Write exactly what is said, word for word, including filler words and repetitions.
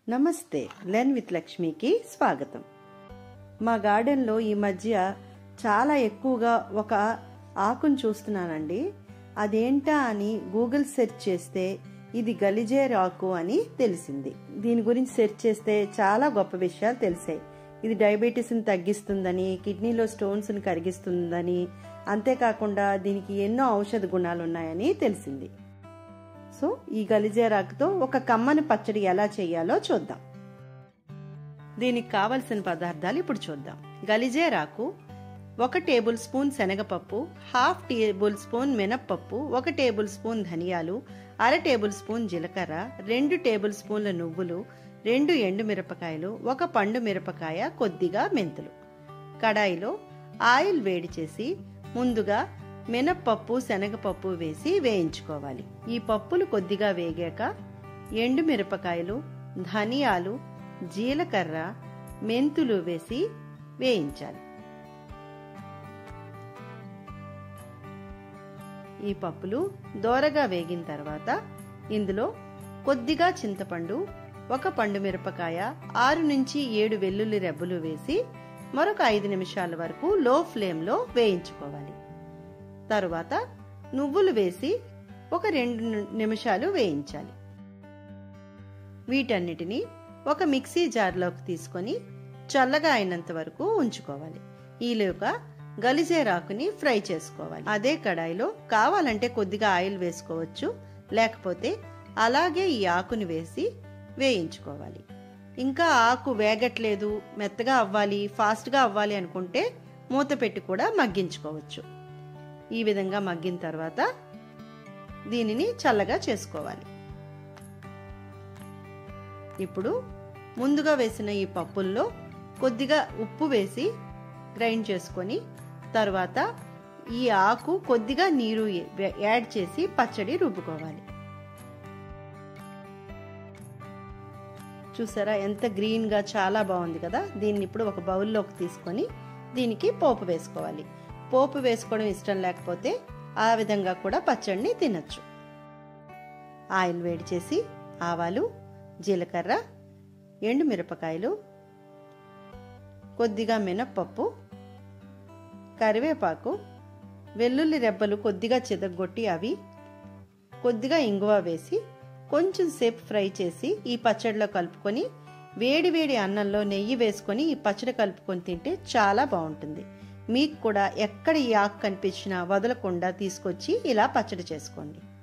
నమస్తే, learn with లక్ష్మికి స్వాగతం. మా గార్డెన్లో ఈ మధ్య చాలా ఎక్కువగా ఒక ఆకును చూస్తున్నానండి. అదేంటా అని గూగుల్ సెర్చ్ చేస్తే ఇది గలిజేర్ ఆకు అని తెలిసింది. దీని గురించి సెర్చ్ చేస్తే చాలా గొప్ప విషయాలు తెలిసాయి. ఇది డయాబెటీస్ని తగ్గిస్తుందని, కిడ్నీలో స్టోన్స్ని కరిగిస్తుందని, అంతేకాకుండా దీనికి ఎన్నో ఔషధ గుణాలు ఉన్నాయని తెలిసింది. సో ఈ గలిజేర్ ఆకుతో ఒక కమ్మని పచ్చడి ఎలా చేయాలో చూద్దాం. దీనికి కావలసిన పదార్థాలు ఇప్పుడు చూద్దాం. గలిజేర్ ఆకు, ఒక టేబుల్ స్పూన్ శనగపప్పు, హాఫ్ టేబుల్ స్పూన్ మినప్పప్పు, ఒక టేబుల్ స్పూన్ ధనియాలు, అర టేబుల్ స్పూన్ జీలకర్ర, రెండు టేబుల్ స్పూన్ల నువ్వులు, రెండు ఎండు మిరపకాయలు, ఒక పండు మిరపకాయ, కొద్దిగా మెంతులు. కడాయిలో ఆయిల్ వేడి చేసి ముందుగా మినప్పప్పు శనగపప్పు వేసి వేయించుకోవాలి. ఈ పప్పులు కొద్దిగా వేగాక ఎండు మిరపకాయలు, ధనియాలు, జీలకర్ర, మెంతులు వేసి వేయించాలి. ఈ పప్పులు దోరగా వేగిన తర్వాత ఇందులో కొద్దిగా చింతపండు, ఒక పండు మిరపకాయ, ఆరు నుంచి ఏడు వెల్లుల్లి రెబ్బలు వేసి మరొక ఐదు నిమిషాల వరకు లో ఫ్లేమ్లో వేయించుకోవాలి. తరువాత నువ్వులు వేసి ఒక రెండు నిమిషాలు వేయించాలి. వీటన్నిటిని ఒక మిక్సీ జార్లోకి తీసుకొని చల్లగా అయినంత వరకు ఉంచుకోవాలి. ఈలోగా గలిజేర్ ఆకుని ఫ్రై చేసుకోవాలి. అదే కడాయిలో కావాలంటే కొద్దిగా ఆయిల్ వేసుకోవచ్చు, లేకపోతే అలాగే ఈ ఆకుని వేసి వేయించుకోవాలి. ఇంకా ఆకు వేగట్లేదు, మెత్తగా అవ్వాలి, ఫాస్ట్గా అవ్వాలి అనుకుంటే మూత పెట్టి కూడా మగ్గించుకోవచ్చు. ఈ విధంగా మగ్గిన తర్వాత దీనిని చల్లగా చేసుకోవాలి. ఇప్పుడు ముందుగా వేసిన ఈ పప్పుల్లో కొద్దిగా ఉప్పు వేసి గ్రైండ్ చేసుకొని తర్వాత ఈ ఆకు కొద్దిగా నీరు యాడ్ చేసి పచ్చడి రుబ్బుకోవాలి. చూసారా ఎంత గ్రీన్గా చాలా బాగుంది కదా. దీన్ని ఇప్పుడు ఒక బౌల్లోకి తీసుకొని దీనికి పోపు వేసుకోవాలి. పోపు వేసుకోవడం ఇష్టం లేకపోతే ఆ విధంగా కూడా పచ్చడిని తినచ్చు. ఆయిల్ వేడి చేసి ఆవాలు, జీలకర్ర, ఎండు మిరపకాయలు, కొద్దిగా మినప్పప్పు, కరివేపాకు, వెల్లుల్లి రెబ్బలు కొద్దిగా చితగ్గొట్టి అవి, కొద్దిగా ఇంగువ వేసి కొంచెం సేపు ఫ్రై చేసి ఈ పచ్చడిలో కలుపుకొని వేడి వేడి అన్నంలో నెయ్యి వేసుకొని ఈ పచ్చడి కలుపుకొని తింటే చాలా బాగుంటుంది. మీకు కూడా ఎక్కడ ఈ ఆకు కనిపించినా వదలకుండా తీసుకొచ్చి ఇలా పచ్చడి చేసుకోండి.